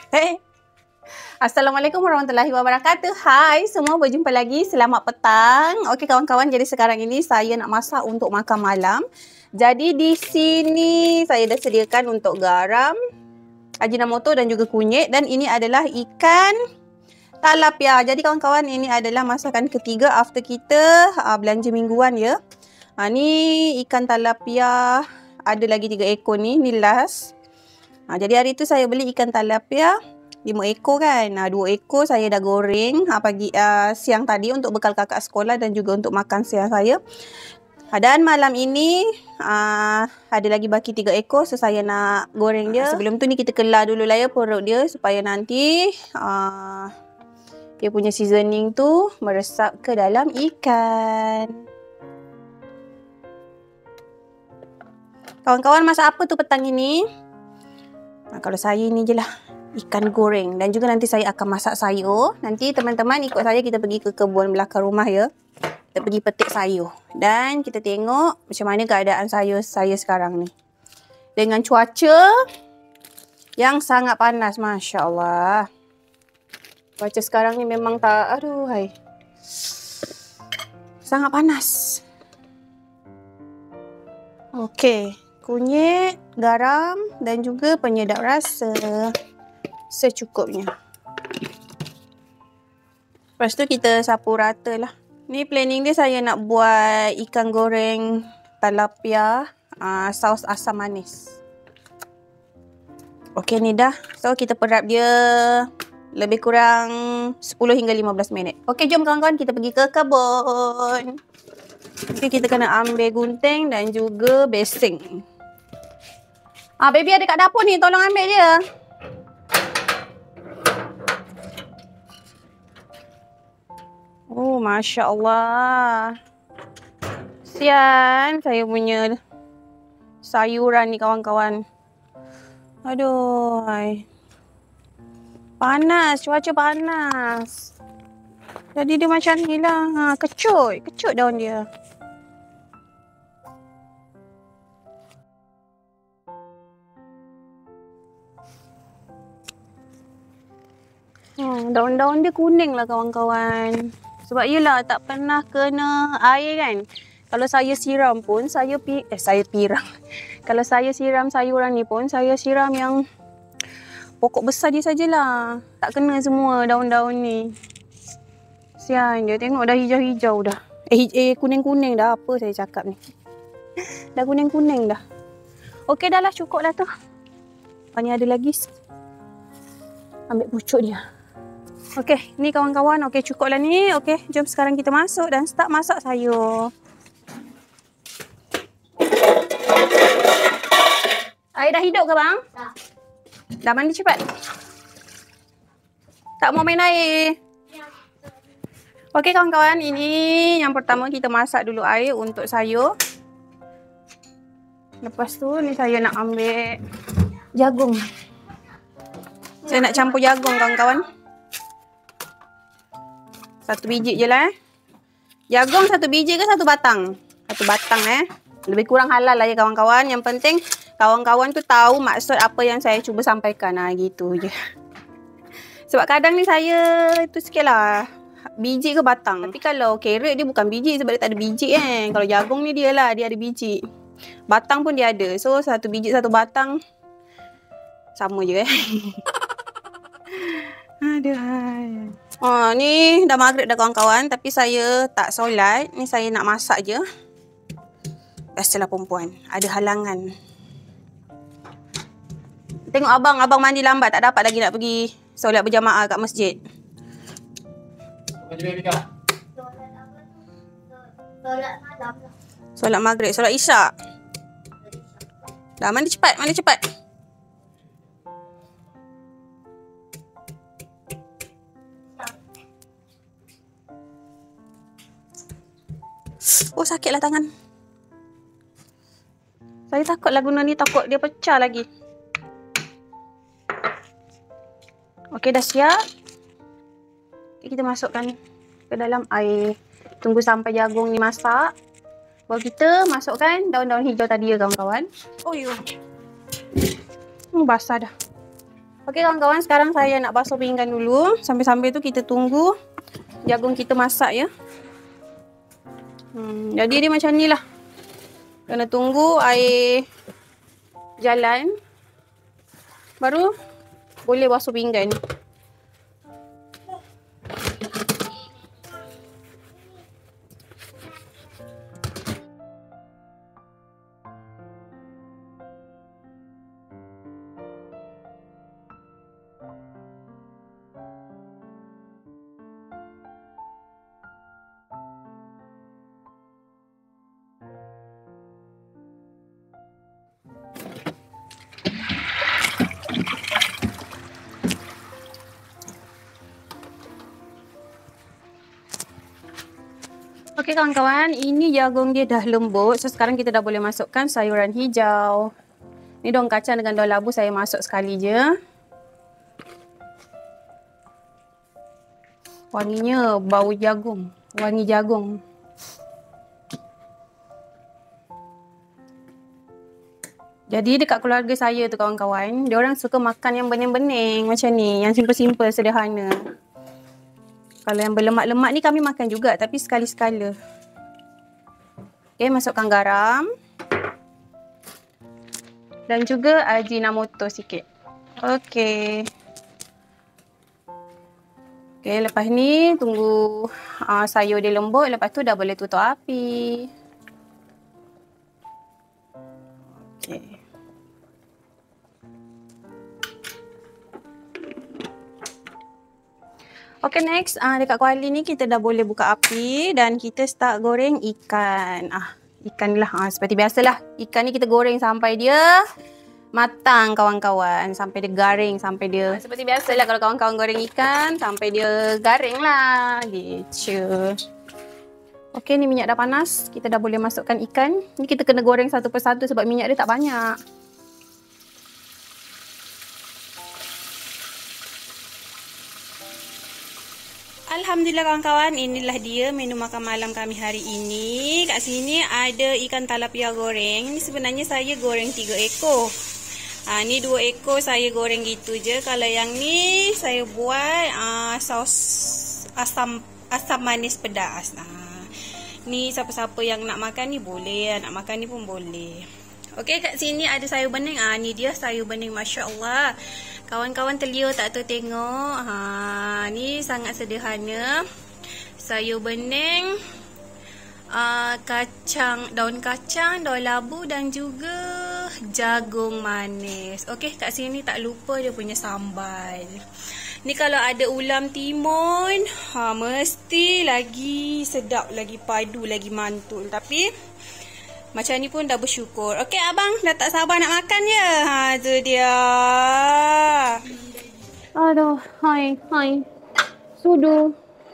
Hey. Assalamualaikum warahmatullahi wabarakatuh. Hai semua, berjumpa lagi. Selamat petang. Okey kawan-kawan, jadi sekarang ini saya nak masak untuk makan malam. Jadi di sini saya dah sediakan untuk garam, ajinomoto dan juga kunyit, dan ini adalah ikan talapia. Jadi kawan-kawan, ini adalah masakan ketiga after kita belanja mingguan ya. Ni ikan talapia, ada lagi 3 ekor ni last. Jadi hari tu saya beli ikan talapia 5 ekor kan. 2 ekor saya dah goreng pagi siang tadi untuk bekal kakak sekolah dan juga untuk makan siang saya. Dan malam ini ada lagi baki 3 ekor, so saya nak goreng dia. Sebelum tu ni kita kelar dulu lah ya perut dia supaya nanti dia punya seasoning tu meresap ke dalam ikan. Kawan-kawan, masak apa tu petang ini? Kalau saya ni je lah, ikan goreng, dan juga nanti saya akan masak sayur. Nanti teman-teman ikut saya, kita pergi ke kebun belakang rumah ya. Kita pergi petik sayur dan kita tengok macam mana keadaan sayur saya sekarang ni. Dengan cuaca yang sangat panas, Masya Allah. Cuaca sekarang ni memang tak, aduh hai. Sangat panas. Okey, kunyit, garam dan juga penyedap rasa secukupnya. Lepas tu kita sapu rata lah. Ni planning dia, saya nak buat ikan goreng talapia saus asam manis. Okey ni dah. So kita perap dia lebih kurang 10 hingga 15 minit. Okey, jom kawan-kawan kita pergi ke kebun. Okey, kita kena ambil gunting dan juga besing. Baby ada kat dapur ni, tolong ambil dia. Oh, Masya Allah. Sian saya punya sayuran ni kawan-kawan. Aduh, hai. Panas, cuaca panas. Jadi dia macam ni lah. Kecut daun dia. Daun-daun dia kuning lah kawan-kawan. Sebab yelah tak pernah kena air kan. Kalau saya siram pun, saya pirang. Kalau saya siram sayuran ni pun, saya siram yang pokok besar dia sajalah. Tak kena semua daun-daun ni. Sian dia, tengok dah hijau-hijau dah. Kuning-kuning dah, apa saya cakap ni. Dah kuning-kuning dah. Okey dah lah, cukup lah tu. Ni ada lagi. Ambil pucuk dia. Okey, ni kawan-kawan. Okey, cukup lah ni. Okey, jom sekarang kita masuk dan start masak sayur. Air dah hidup ke bang? Dah. Dah mandi cepat. Tak mau main air. Okey kawan-kawan, ini yang pertama kita masak dulu air untuk sayur. Lepas tu ni saya nak ambil jagung. Saya nak campur jagung kawan-kawan. 1 biji je lah Jagung 1 biji ke 1 batang? 1 batang Lebih kurang halal lah ya kawan-kawan. Yang penting kawan-kawan tu tahu maksud apa yang saya cuba sampaikan. Gitu je. Sebab kadang ni saya tu sikit lah, biji ke batang. Tapi kalau carrot dia bukan biji sebab dia tak ada biji kan. Kalau jagung ni dia lah, dia ada biji. Batang pun dia ada. So 1 biji 1 batang sama je Aduh. Ni dah maghrib dah kawan-kawan. Tapi saya tak solat. Ni saya nak masak je. Biasalah perempuan, ada halangan. Tengok abang mandi lambat, tak dapat lagi nak pergi solat berjamaah kat masjid. Solat maghrib, solat isyak. Dah mandi cepat, mandi cepat. Oh, sakitlah tangan. Saya takutlah guna ni, takut dia pecah lagi. Okey, dah siap. Okay, kita masukkan ke dalam air. Tunggu sampai jagung ni masak. Baru kita masukkan daun-daun hijau tadi ya kawan-kawan. Oh yo. Basah dah. Okey kawan-kawan, sekarang saya nak basuh pinggan dulu. Sambil-sambil tu kita tunggu jagung kita masak ya. Jadi dia macam ni lah. Kena tunggu air jalan. Baru boleh basuh pinggan. Okey kawan-kawan, ini jagung dia dah lembut. So sekarang kita dah boleh masukkan sayuran hijau. Ni daun kacang dengan daun labu saya masuk sekali je. Wanginya bau jagung, wangi jagung. Jadi dekat keluarga saya tu kawan-kawan, dia orang suka makan yang bening-bening macam ni, yang simple-simple, sederhana. Kalau yang berlemak-lemak ni kami makan juga, tapi sekali-sekala. Okey, masukkan garam. Dan juga ajinomoto sikit. Okey. Okey, lepas ni tunggu sayur dia lembut. Lepas tu dah boleh tutup api. Okey. Okey, next dekat kuali ni kita dah boleh buka api dan kita start goreng ikan. Ikan lah seperti biasalah. Ikan ni kita goreng sampai dia matang kawan-kawan, sampai dia garing, sampai dia seperti biasalah kalau kawan-kawan goreng ikan sampai dia garing lah gitu. Okey, ni minyak dah panas, kita dah boleh masukkan ikan. Ni kita kena goreng satu persatu sebab minyak dia tak banyak. Alhamdulillah kawan-kawan, inilah dia menu makan malam kami hari ini. Kat sini ada ikan talapia goreng. Ini sebenarnya saya goreng 3 ekor. Ni 2 ekor saya goreng gitu je. Kalau yang ni saya buat saus asam manis pedas. Ni siapa-siapa yang nak makan ni boleh, nak makan ni pun boleh. Okey, kat sini ada sayur bening. Ni dia sayur bening, masya-Allah. Kawan-kawan terliur tak tu tengok. Ni sangat sederhana. Sayur bening, daun kacang, daun labu dan juga jagung manis. Okey, kat sini tak lupa dia punya sambal. Ni kalau ada ulam timun, mesti lagi sedap, lagi padu, lagi mantul. Tapi macam ni pun dah bersyukur. Okey abang, dah tak sabar nak makan je. Tu dia. Aduh, hai. Sudu.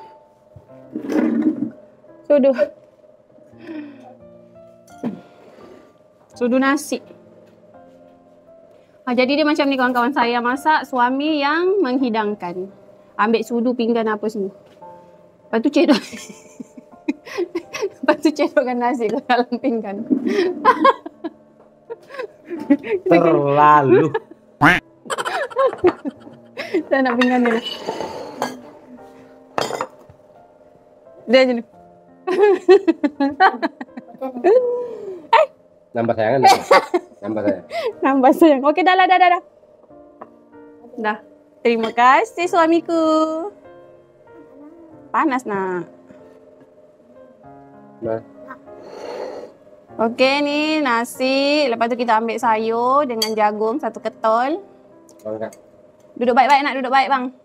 Sudu nasi. Jadi dia macam ni kawan-kawan, saya masak, suami yang menghidangkan. Ambil sudu, pinggan apa semua. Lepas tu cedok. Lepas tu cedokkan nasi ke dalam pinggan. Terlalu. Saya nak pinggan dia. Dia je ni. Nambah sayangan. Nambah sayang. Okey, dah. Dah. Terima kasih suamiku. Panas nak. Okey, ni nasi. Lepas tu kita ambil sayur dengan jagung 1 ketol. Duduk baik-baik nak, duduk baik bang.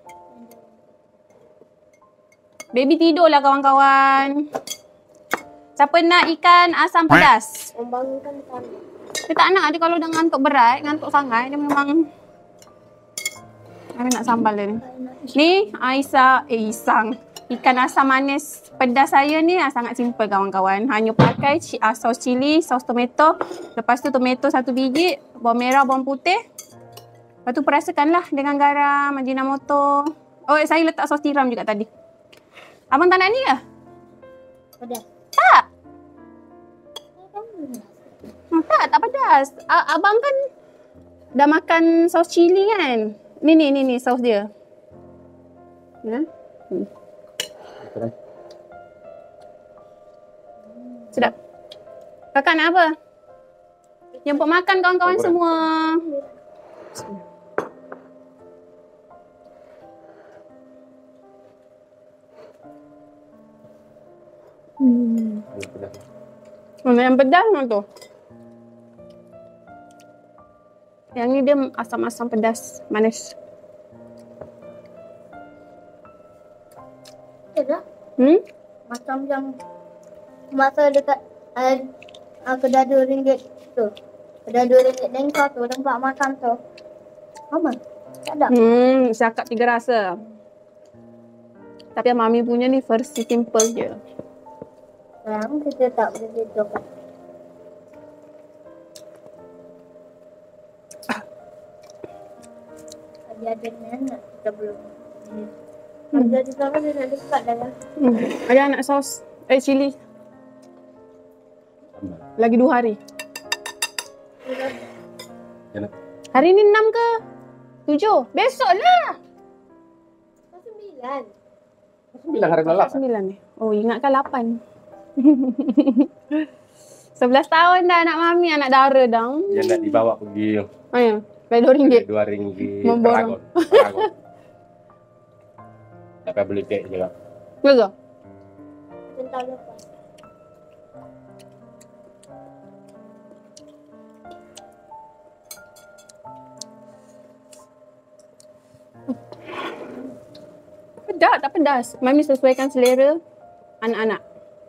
Baby tidur lah kawan-kawan. Siapa nak ikan asam pedas? Dia tak nak. Dia kalau dah ngantuk berat, ngantuk sangat, dia memang nak sambal dia ni. Ni Isang. Ikan asam manis pedas saya ni sangat simple kawan-kawan. Hanya pakai saus cili, saus tomato. Lepas tu tomato 1 biji, bawang merah, bawang putih. Lepas tu perasakanlah dengan garam, ajinomoto. Oh, saya letak saus tiram juga tadi. Abang tak nak ni ke? Pedas. Tak. Tak pedas. Abang kan dah makan saus cili kan? Ni saus dia. Ya. Sedap. Kakak nak apa? Jemput makan kawan-kawan semua. Mana yang pedas tu? Yang ni dia asam-asam pedas, manis. Ya, macam yang masa dekat kedai RM2 tu. Kedai RM2 Lengkau tu, tempat makan tu. Apa? Tak ada. Cakap 3 rasa. Tapi Mami punya ni versi simple je. Sekarang kita tak boleh bedakan. Ada nenek kita belum. Ada di sana dia nak dekat dah lah. Ada anak sos. Cili. Lagi 2 hari. Hari ni 6 ke? 7? Besok lah. 9. 9 hari ke-8. 9 ni. Oh, ingatkan 8. 11 tahun dah anak Mami, anak dara dah. Yang nak dibawa pergi Ayah, bayar RM2. RM2 Memborong. Paragon. Sampai beli kek juga. Betul? Tentang lepas. Pedas, tak pedas. Mami sesuaikan selera anak-anak.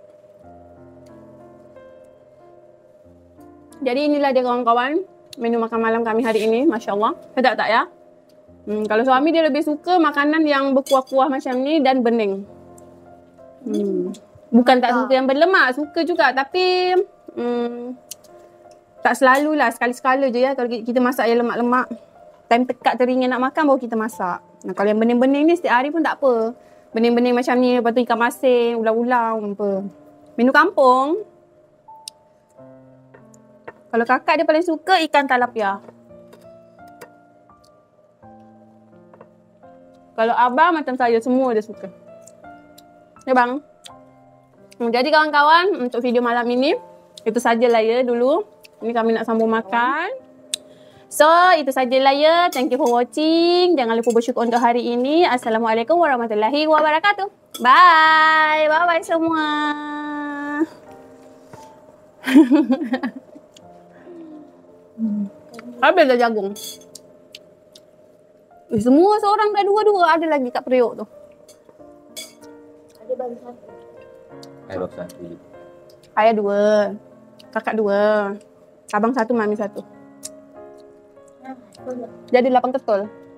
Jadi inilah dia kawan-kawan menu makan malam kami hari ini. Masya Allah. Sedap tak ya? Kalau suami dia lebih suka makanan yang berkuah-kuah macam ni dan bening. Bukan tak suka yang berlemak. Suka juga tapi tak selalulah. Sekali-sekala je ya. Kalau kita masak yang lemak-lemak. Time tekak teringin nak makan baru kita masak. Nah, kalau yang bening-bening ni setiap hari pun tak apa. Bening-bening macam ni. Lepas tu ikan masin, ulang-ulang apa. Menu kampung. Kalau kakak dia paling suka ikan talapia. Kalau abang macam saya, semua dia suka. Ya bang? Jadi kawan-kawan, untuk video malam ini, itu sajalah ya dulu. Ini kami nak sambung makan. So, itu sajalah ya. Thank you for watching. Jangan lupa bersyukur untuk hari ini. Assalamualaikum warahmatullahi wabarakatuh. Bye. Bye-bye semua. Habis dah jagung. Semua seorang dah 2-2. Ada lagi kat periuk tu. Ada baru satu. Air satu. Ayah 2. Kakak 2. Abang 1, Mami 1. Jadi 8 ketol.